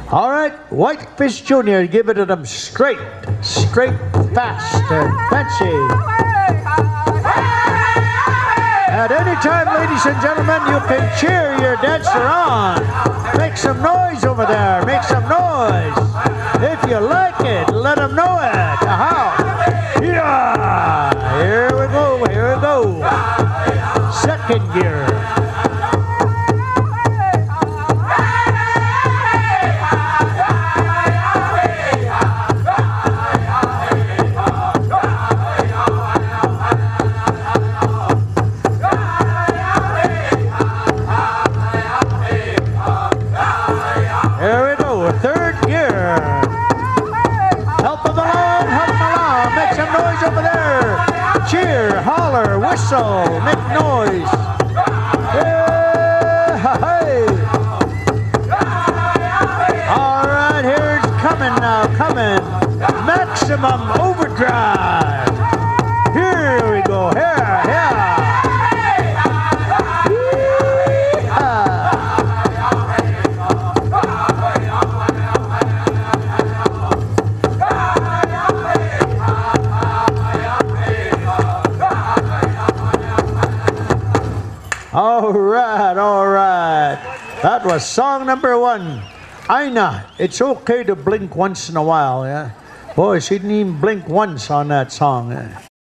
All right, Whitefish Jr., give it to them straight, fast, and fancy. At any time, ladies and gentlemen, you can cheer your dancer on. Make some noise over there, make some noise. If you like it, let them know it. How? Yeah! Here we go, here we go. Second gear. Here we go, third gear. Help them along, make some noise over there. Cheer, holler, whistle, make noise. Yeah, hey. All right, here's coming now, coming. Maximum overdrive. Here we go, here, here. All right. That was song number 1. Ina, it's okay to blink once in a while, yeah? Boy, she didn't even blink once on that song.